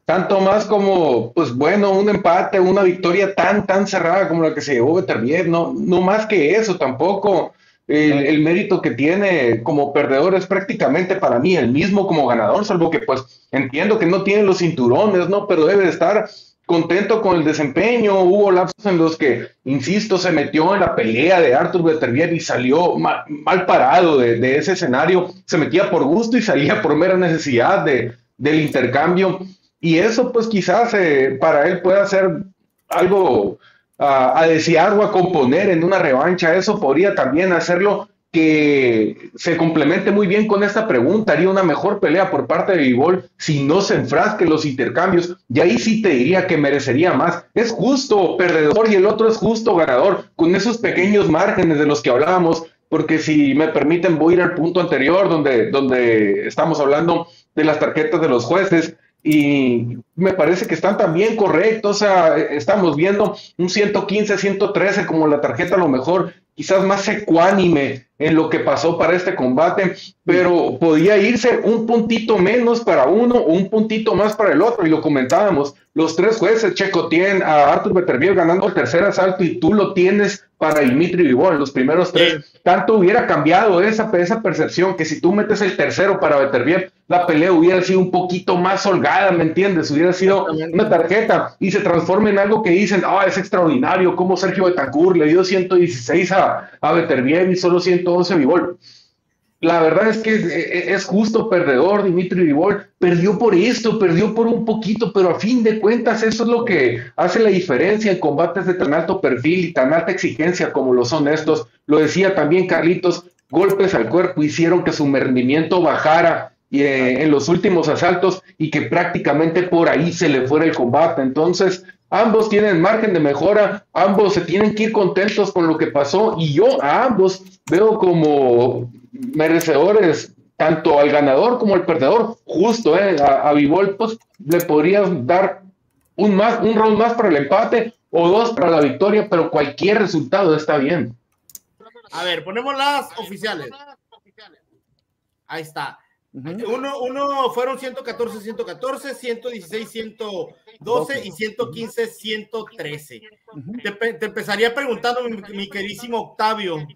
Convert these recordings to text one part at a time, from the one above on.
Tanto más como, pues bueno, un empate, una victoria tan cerrada como la que se llevó Beterbiev, no más que eso tampoco. El mérito que tiene como perdedor es prácticamente para mí el mismo como ganador, salvo que pues entiendo que no tiene los cinturones, ¿no? Pero debe de estar contento con el desempeño. Hubo lapsos en los que, insisto, se metió en la pelea de Arthur Beterbiev y salió mal parado de ese escenario. Se metía por gusto y salía por mera necesidad del intercambio. Y eso pues quizás para él pueda ser algo a desear o a componer en una revancha. Eso podría también hacerlo que se complemente muy bien con esta pregunta. Haría una mejor pelea por parte de Bivol si no se enfrasque en los intercambios. Y ahí sí te diría que merecería más. Es justo perdedor y el otro es justo ganador, con esos pequeños márgenes de los que hablábamos. Porque si me permiten, voy a ir al punto anterior donde estamos hablando de las tarjetas de los jueces y me parece que están también correctos. O sea, estamos viendo un 115, 113 como la tarjeta a lo mejor quizás más ecuánime en lo que pasó para este combate, pero podía irse un puntito menos para uno o un puntito más para el otro, y lo comentábamos, los tres jueces, Checo tienen a Arthur Beterbiev ganando el tercer asalto y tú lo tienes para Dimitri Bivol, los primeros tres, tanto hubiera cambiado esa percepción que si tú metes el tercero para Beterbiev, la pelea hubiera sido un poquito más holgada, ¿me entiendes? Hubiera sido una tarjeta y se transforma en algo que dicen, es extraordinario, como Sergio Betancourt le dio 116 a Beterbiev y solo 111 a Bivol. La verdad es que es justo perdedor Dimitri Bivol, perdió por esto, perdió por un poquito, pero a fin de cuentas eso es lo que hace la diferencia en combates de tan alto perfil y tan alta exigencia como lo son estos. Lo decía también Carlitos, golpes al cuerpo hicieron que su rendimiento bajara en los últimos asaltos y que prácticamente por ahí se le fuera el combate. Entonces, ambos tienen margen de mejora, ambos se tienen que ir contentos con lo que pasó y yo a ambos veo como merecedores, tanto al ganador como al perdedor. Justo, a Bivol pues, le podrías dar un round más para el empate o dos para la victoria, pero cualquier resultado está bien. A ver, ponemos las oficiales. Ahí está. Uno fueron 114, 114, 116, 112 y 115, 113. Te empezaría preguntando, mi queridísimo Octavio,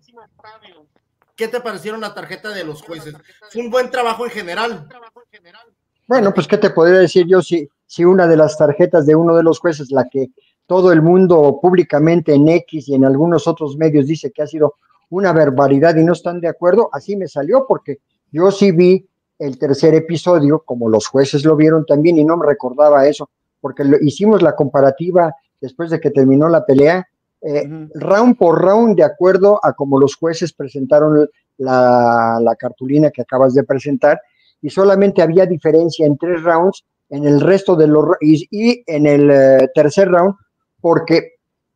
¿qué te parecieron la tarjeta de los jueces? ¿Fue un buen trabajo en general? Bueno, pues, ¿qué te podría decir yo si una de las tarjetas de uno de los jueces, la que todo el mundo públicamente en X y en algunos otros medios dice que ha sido una barbaridad y no están de acuerdo, así me salió porque yo sí vi el tercer episodio, como los jueces lo vieron también y no me recordaba eso, porque hicimos la comparativa después de que terminó la pelea, round por round, de acuerdo a como los jueces presentaron la cartulina que acabas de presentar, y solamente había diferencia en 3 rounds en el resto de los y en el tercer round porque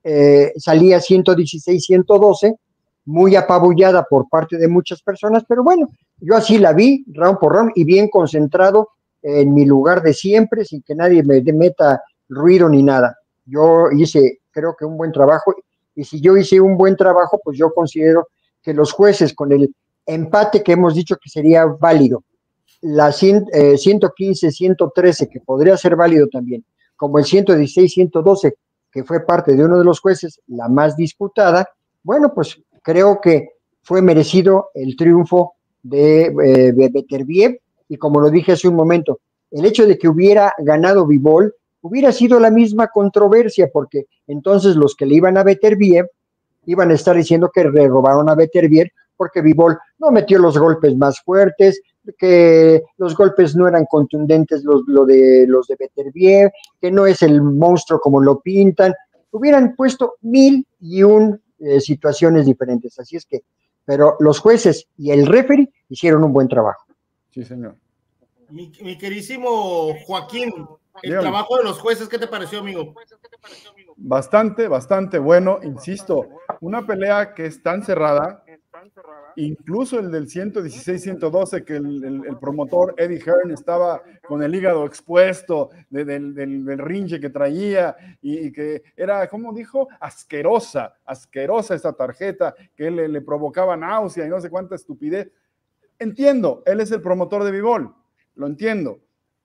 salía 116, 112, muy apabullada por parte de muchas personas, pero bueno, yo así la vi round por round y bien concentrado en mi lugar de siempre, sin que nadie me meta ruido ni nada. Yo hice, creo que un buen trabajo, y si yo hice un buen trabajo, pues yo considero que los jueces, con el empate que hemos dicho que sería válido, la 115, 113, que podría ser válido también, como el 116, 112, que fue parte de uno de los jueces, la más disputada, bueno, pues creo que fue merecido el triunfo de Beterbiev, y como lo dije hace un momento, el hecho de que hubiera ganado Bivol hubiera sido la misma controversia, porque entonces los que le iban a Beterbiev iban a estar diciendo que le robaron a Beterbiev porque Bivol no metió los golpes más fuertes, que los golpes no eran contundentes los de Beterbiev, que no es el monstruo como lo pintan. Hubieran puesto 1001 situaciones diferentes. Así es que, pero los jueces y el referee hicieron un buen trabajo. Sí, señor. Mi queridísimo Joaquín, el trabajo de los jueces, ¿qué te pareció, amigo? Bastante bueno, insisto, una pelea que es tan cerrada, incluso el del 116-112, que el promotor Eddie Hearn estaba con el hígado expuesto del rinche que traía, y que era, ¿cómo dijo? Asquerosa esta tarjeta, que le provocaba náusea y no sé cuánta estupidez. Entiendo, él es el promotor de Bivol, lo entiendo,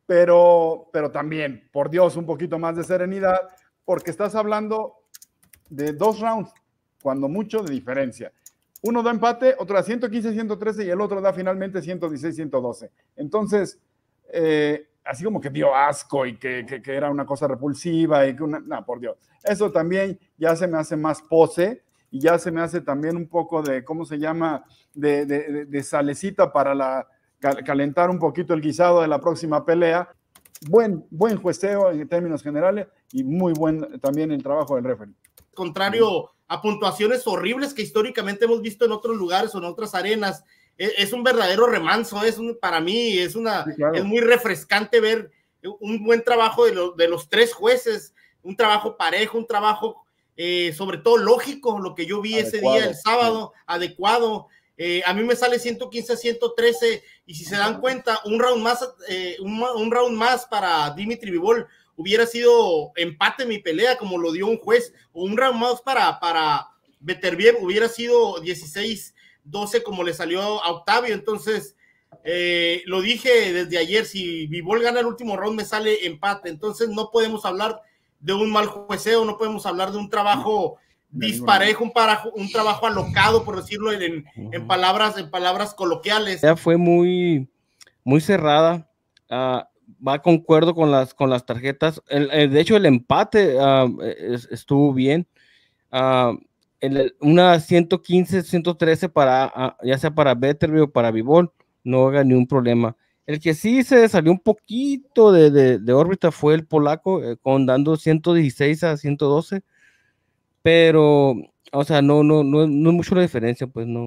pero también, por Dios, un poquito más de serenidad, porque estás hablando de 2 rounds, cuando mucho de diferencia. Uno da empate, otro da 115-113 y el otro da finalmente 116-112. Entonces, así como que dio asco y que era una cosa repulsiva y que no, por Dios. Eso también ya se me hace más pose y ya se me hace también un poco de, ¿cómo se llama? De salecita para calentar un poquito el guisado de la próxima pelea. Buen jueceo en términos generales y muy buen también el trabajo del referee. Contrario a puntuaciones horribles que históricamente hemos visto en otros lugares o en otras arenas, es un verdadero remanso, para mí es muy refrescante ver un buen trabajo de los 3 jueces, un trabajo parejo, un trabajo sobre todo lógico, lo que yo vi ese día, el sábado, adecuado. A mí me sale 115-113 y si se dan cuenta, un round más para Dimitri Bivol hubiera sido empate mi pelea, como lo dio un juez, o un round más para Beterbiev hubiera sido 16-12 como le salió a Octavio. Entonces, lo dije desde ayer, si Bivol gana el último round me sale empate. Entonces no podemos hablar de un mal jueceo, no podemos hablar de un trabajo disparejo, un trabajo alocado, por decirlo en palabras coloquiales. Ya fue muy cerrada. Va concuerdo con las tarjetas. De hecho, el empate estuvo bien. Una 115-113 ya sea para Beterbiev o para Bivol, no haga ni un problema. El que sí se salió un poquito de órbita fue el polaco, dando 116-112, pero, o sea, no es mucho la diferencia, pues no.